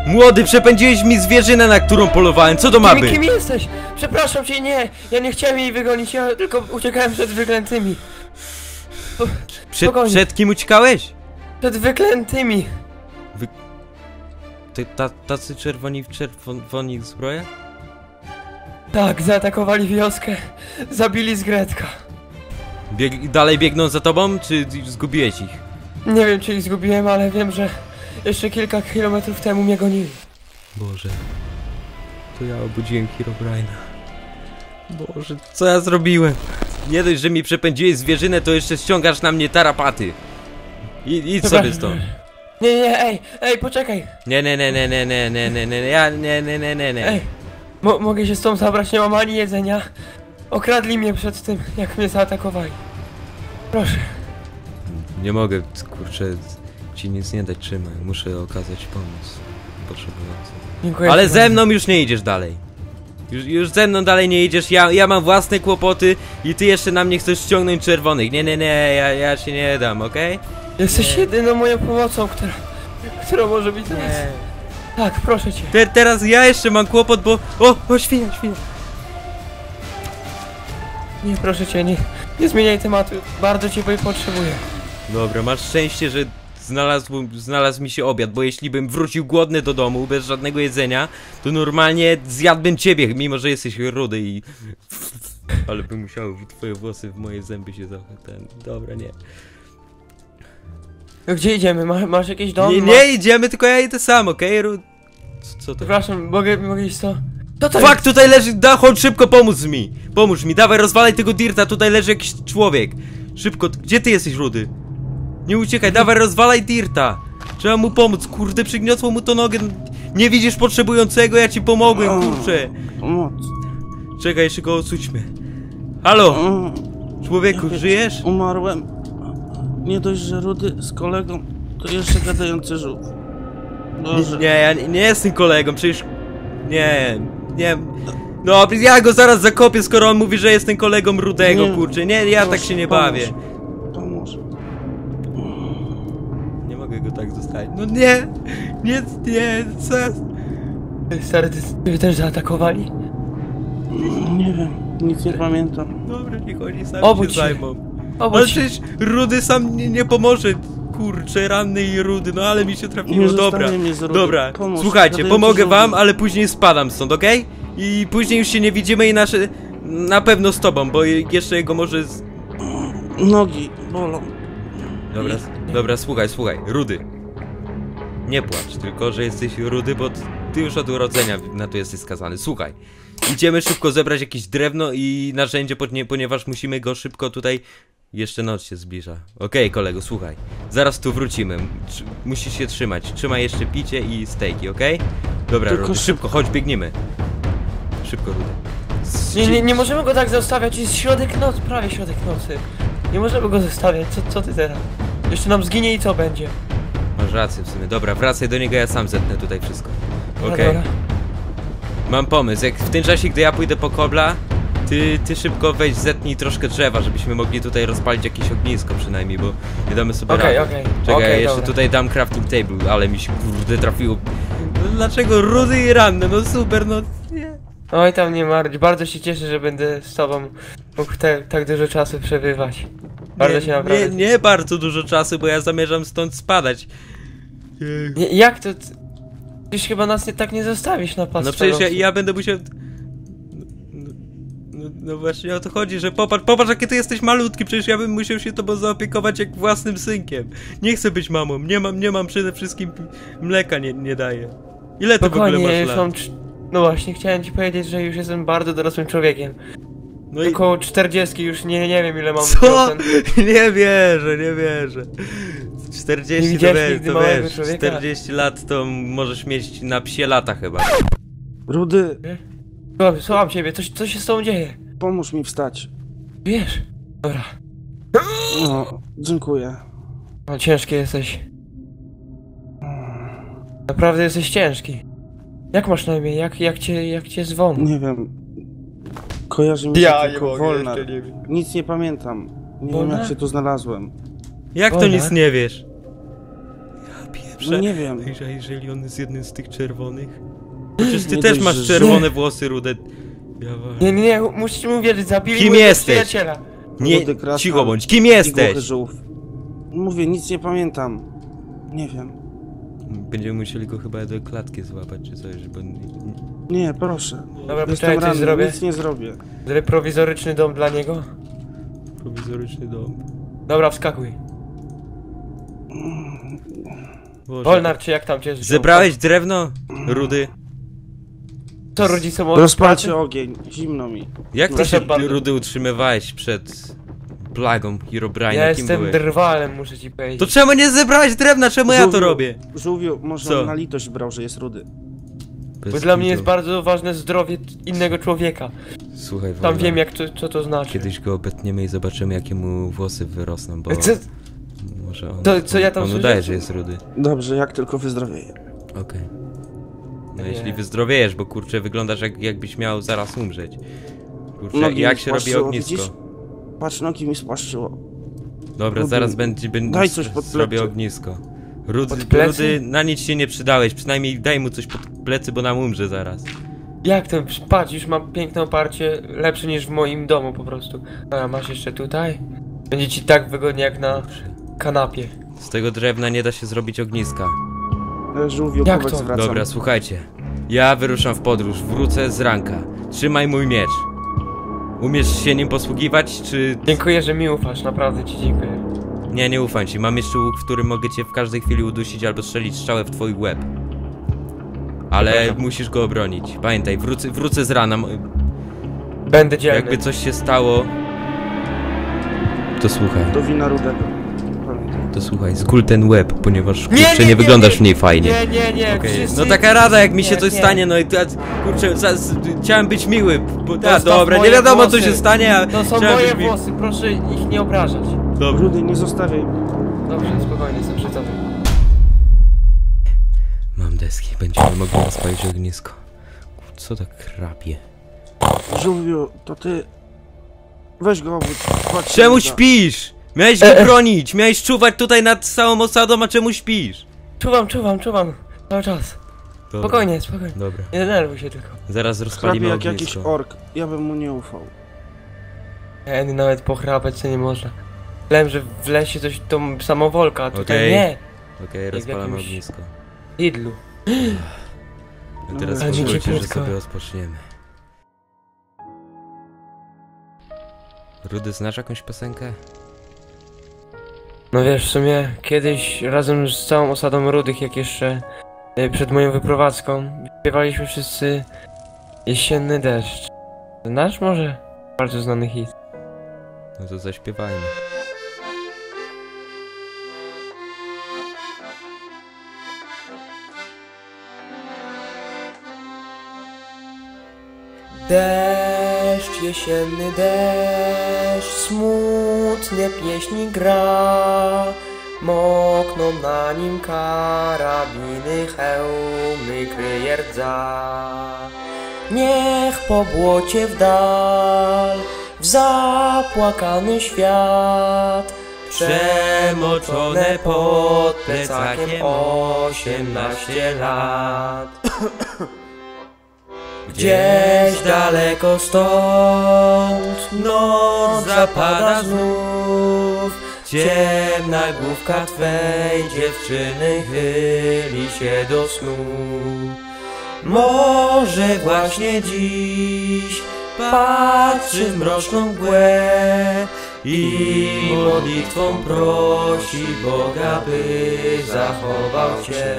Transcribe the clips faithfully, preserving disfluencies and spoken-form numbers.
Młody, przepędziłeś mi zwierzynę, na którą polowałem, co to ma Kim, być? kim jesteś? Przepraszam cię, nie, ja nie chciałem jej wygonić, ja tylko uciekałem przed wyklętymi. Przed, przed kim uciekałeś? Przed wyklętymi. Wy... Ty, ta, tacy czerwoni w czerwonych zbroja? Tak, zaatakowali wioskę, zabili Zgretka. Bieg... Dalej biegną za tobą, czy zgubiłeś ich? Nie wiem, czy ich zgubiłem, ale wiem, że jeszcze kilka kilometrów temu mnie gonili. Boże, to ja obudziłem Herobrine'a. Boże, co ja zrobiłem? Nie dość, że mi przepędziłeś zwierzynę, to jeszcze ściągasz na mnie tarapaty. I, idź Dobra. sobie stąd. Nie, nie, ej, ej, poczekaj. Nie, nie, nie, nie, nie, nie, nie, nie, nie, ja, nie, nie, nie, nie, nie. Ej, mo mogę się stąd zabrać, nie mam ani jedzenia. Okradli mnie przed tym, jak mnie zaatakowali. Proszę. Nie mogę, kurczę, ci nic nie dać, trzymaj. Muszę okazać pomoc potrzebującym. Dziękuję. Ale ze mną już nie idziesz dalej. Już, już ze mną dalej nie idziesz, ja, ja mam własne kłopoty i ty jeszcze na mnie chcesz ściągnąć czerwonych. Nie, nie, nie, ja, ja się nie dam, okej? Okay? Jesteś nie. jedyną moją pomocą, która, która może być teraz. Tak, proszę cię. Te, teraz ja jeszcze mam kłopot, bo... O, o, świnia, świnia. Nie, proszę cię, nie, nie zmieniaj tematu. Bardzo cię potrzebuję. Dobra, masz szczęście, że znalazł, znalazł mi się obiad, bo jeśli bym wrócił głodny do domu, bez żadnego jedzenia, to normalnie zjadłbym ciebie, mimo że jesteś rudy i... Ale by musiały twoje włosy w moje zęby się zachować. Dobra, nie. No gdzie idziemy? Ma, masz jakieś dom? Nie, nie idziemy, tylko ja idę sam, okej? Okay? Co, co to? Przepraszam, mogę, mogę iść to? To to Fuck, tutaj leży, da, chodź szybko, pomóż mi. Pomóż mi, dawaj, rozwalaj tego dirta, tutaj leży jakiś człowiek. Szybko, gdzie ty jesteś, rudy? Nie uciekaj, dawaj, rozwalaj dirta. Trzeba mu pomóc, kurde, przygniotło mu to nogę. Nie widzisz potrzebującego, ja ci pomogłem, kurczę. Pomoc. Czekaj, jeszcze go odsućmy. Halo, człowieku, żyjesz? Umarłem. Nie dość, że rudy z kolegą, to jeszcze gadający żółw. Boże. Nie, ja nie, nie jestem kolegą, przecież... Nie, nie... No, ja go zaraz zakopię, skoro on mówi, że jestem kolegą rudego, Nie. kurczę. Nie, ja Proszę, tak się nie pomóż. bawię. Pomóż. Nie mogę go tak zostawić. No nie! Nie, nie, co? Stary, ty, ty też zaatakowali? Nie wiem, nic nie pamiętam. Dobra, niech oni sami Obudź się się. zajmą. Obudź Ale się. przecież rudy sam nie, nie pomoże. Kurczę, ranny i rudy, no ale mi się trafiło. Nie Dobra, zostawię mnie z rudy. dobra. Pomóż, Słuchajcie, gadający pomogę żółw. wam, ale później spadam stąd, okej? Okay? I później już się nie widzimy i nasze... Na pewno z tobą, bo jeszcze jego może... Z... Nogi bolą. Dobra, dobra, słuchaj, słuchaj, rudy. Nie płacz, tylko że jesteś rudy, bo ty już od urodzenia na to jesteś skazany. Słuchaj, idziemy szybko zebrać jakieś drewno i narzędzie, ponieważ musimy go szybko tutaj... Jeszcze noc się zbliża. Okej, okay, kolego, słuchaj. Zaraz tu wrócimy. Tr musisz się trzymać. Trzymaj jeszcze picie i stejki, okej? Okay? Dobra, Tylko rudy, szybko. szybko, chodź, biegniemy. Szybko, rudy. Nie, nie, nie możemy go tak zostawiać, jest środek nocy, prawie środek nocy. Nie możemy go zostawiać, co, co ty teraz? Jeszcze nam zginie i co będzie? Masz rację w sumie. Dobra, wracaj do niego, ja sam zetnę tutaj wszystko. Dobra, Okej. dobra. Mam pomysł, jak w tym czasie, gdy ja pójdę po kobla, ty, ty szybko weź, zetnij troszkę drzewa, żebyśmy mogli tutaj rozpalić jakieś ognisko przynajmniej, bo nie damy sobie Okej, rady. okej, Czekaj, okej, ja jeszcze dobra. tutaj dam crafting table, ale mi się kurde trafiło. No, dlaczego rudy i ranne? No super, no nie. Oj tam nie martw, bardzo się cieszę, że będę z tobą mógł te, tak dużo czasu przebywać. Bardzo nie, się naprawdę... Nie, nie bardzo dużo czasu, bo ja zamierzam stąd spadać. Nie, jak to... Przecież chyba nas nie, tak nie zostawisz na pas. No przecież ja, ja będę musiał... No, no, no właśnie o to chodzi, że popatrz, popatrz jakie ty jesteś malutki, przecież ja bym musiał się tobą zaopiekować jak własnym synkiem. Nie chcę być mamą, nie mam, nie mam przede wszystkim mleka nie, nie daję. Ile ty Spokojnie, w ogóle ja masz już lat? mam... cz- No właśnie, chciałem ci powiedzieć, że już jestem bardzo dorosłym człowiekiem. No i... Około czterdziestki już nie, nie wiem ile mam Co? procent. Nie wierzę, nie wierzę. Nie czterdzieści to widziałeś wiesz, nigdy to małego wiesz, człowieka? czterdzieści lat to możesz mieć na psie lata chyba. Rudy, Słucham, słucham ciebie, co, co się z tobą dzieje? pomóż mi wstać. Wiesz? Dobra. No, dziękuję. No ciężki jesteś. Naprawdę jesteś ciężki. Jak masz na imię? Jak, jak cię, jak cię zwą? Nie wiem. Kojarzy mi się Ja nie tylko mogę, Wolnar. jeszcze nie wiem. Nic nie pamiętam. Nie Wolnar? wiem jak się tu znalazłem. Jak to Wolnar? nic nie wiesz? Ja pier... prze... No nie wiem. Ej, że jeżeli on jest jednym z tych czerwonych? Przecież ty Nie też dość, masz że- czerwone włosy, rude. Ja wa- Nie, nie, nie, musicie mu wierzyć, zabili Kim mojego jesteś? przyjaciela. Nie, Rudy krasnal cicho bądź, kim i jesteś? głuchy żółw. Mówię, nic nie pamiętam. Nie wiem. Będziemy musieli go chyba do klatki złapać czy coś, bo... Nie, proszę. Dobra, Jestem poczekaj, coś ranny, zrobię. nic nie zrobię. Zrobię prowizoryczny dom dla niego. Prowizoryczny dom. Dobra, wskakuj. Boże. Wolnar, czy jak tam cię wziął? Zebrałeś drewno, Rudy? Co rodzicom od Rozpalcie pracy? ogień, zimno mi. Jak ty Proszę się, bardzo. Rudy, utrzymywałeś przed plagą Herobrine'a? Ja Kim jestem byłeś? drwalem, muszę ci powiedzieć. To czemu nie zebrałeś drewna? Czemu ja to Żółwiu, robię? Żółwiu, może Co? on na litość brał, że jest rudy. Bez Bo dla mnie kitu. jest bardzo ważne zdrowie innego człowieka. Słuchaj, Tam Wolnar, wiem jak to, co to znaczy. kiedyś go obetniemy i zobaczymy, jakie mu włosy wyrosną, bo Co? może on... To co ja tam on słyszę? udaje, że jest Rudy. Dobrze, jak tylko wyzdrowieje. Okej. No Nie. jeśli wyzdrowiejesz, bo kurczę, wyglądasz jak, jakbyś miał zaraz umrzeć. Kurczę, Nogi jak mi się robi spłaszczyło, ognisko? widzisz? Patrz, nogi mi spłaszczyło. Dobra, Rudy, zaraz będzie, będę daj coś pod zrobię plecy. ognisko. Rudy, Pod plecy? Rudy, na nic się nie przydałeś, przynajmniej daj mu coś pod plecy, bo nam umrze zaraz. Jak ten, patrz, już mam piękne oparcie, lepsze niż w moim domu po prostu. A masz jeszcze tutaj? Będzie ci tak wygodnie jak na kanapie. Z tego drewna nie da się zrobić ogniska. E, Żółwiu, Jak powiedz, to? wracam. Dobra, słuchajcie. Ja wyruszam w podróż, wrócę z ranka. Trzymaj mój miecz. Umiesz się nim posługiwać, czy... Dziękuję, że mi ufasz, naprawdę ci dziękuję. Nie, nie ufam ci. Mam jeszcze łuk, w którym mogę cię w każdej chwili udusić albo strzelić strzałę w twój łeb. Ale Przepraszam. musisz go obronić. Pamiętaj, wrócę, wrócę z rana. Będę dzielny. Jakby coś się stało... To słuchaj, Do wina rudego. Pamiętaj. to słuchaj. Skól ten łeb, ponieważ Nie, kurczę, nie, nie, nie, wyglądasz nie. w niej fajnie. Nie, nie, nie, Okej, wszyscy... no taka rada, jak mi się Nie, coś nie. stanie, no i to, kurczę, za, z, chciałem być miły, bo, a, Dostaw dobra, nie moje wiadomo co włosy. się stanie, a To są chciałem moje być miły. włosy, proszę ich nie obrażać. Dobra. Rudy, nie zostawiaj. Dobrze, spokojnie, jestem przy tobie. Mam deski, będziemy mogli rozpalić ognisko. Kur, co tak chrapie? Żółwiu, to ty... Weź go obudź. Chodź, Czemu Ruda. śpisz? Miałeś go E, e. bronić, miałeś czuwać tutaj nad całą osadą, a czemu śpisz? Czuwam, czuwam, czuwam. Cały czas. Dobra, Spokojnie, spokojnie. Dobra, Nie denerwuj się tylko. zaraz Chrapie rozpalimy jak jakiś ognisko. ork. Ja bym mu nie ufał. Nie, nawet pochrapać co nie można. Myślałem, że w lesie coś to samowolka, a tutaj Okej. nie. Okej, rozpalamy jakimś- ognisko. Idlu. A teraz No, pozwólcie, że cieplutko. sobie rozpoczniemy. Rudy, znasz jakąś piosenkę? No wiesz, w sumie kiedyś razem z całą osadą rudych, jak jeszcze y, przed moją wyprowadzką, śpiewaliśmy wszyscy Jesienny deszcz. Znasz może? Bardzo znany hit. No to zaśpiewajmy. Deszcz, jesienny deszcz, smutne pieśni gra. Mokną na nim karabiny, hełmy kryje rdza. Niech po błocie w dal, w zapłakany świat, przemoczone pod plecakiem osiemnaście lat. Gdzieś daleko stąd noc zapada znów, ciemna główka twej dziewczyny chyli się do snu. Może właśnie dziś patrzy w mroczną mgłę i modlitwą prosi Boga, by zachował cię.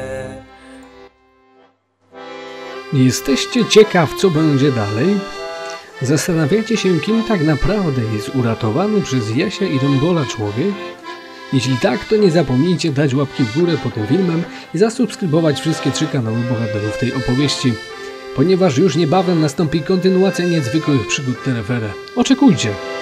Jesteście ciekaw, co będzie dalej? Zastanawiacie się, kim tak naprawdę jest uratowany przez Jasia i Rymbola człowiek? Jeśli tak, to nie zapomnijcie dać łapki w górę pod tym filmem i zasubskrybować wszystkie trzy kanały bohaterów tej opowieści, ponieważ już niebawem nastąpi kontynuacja niezwykłych przygód Terefere. Oczekujcie!